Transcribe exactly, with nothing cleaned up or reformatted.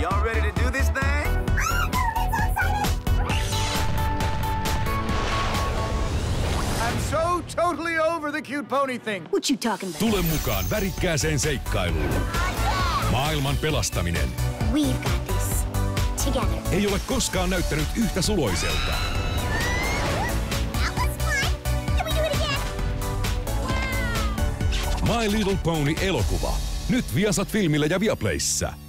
Y'all ready to do this thing? I'm so totally over the cute pony thing. What you talking about? Tule mukaan värikkääseen seikkailuun. Maailman pelastaminen We've got this. Together. ei ole koskaan näyttänyt yhtä suloiselta. That was fun. Can we do it again? My Little Pony -elokuva. Nyt Viasat Filmillä ja Viaplayssä.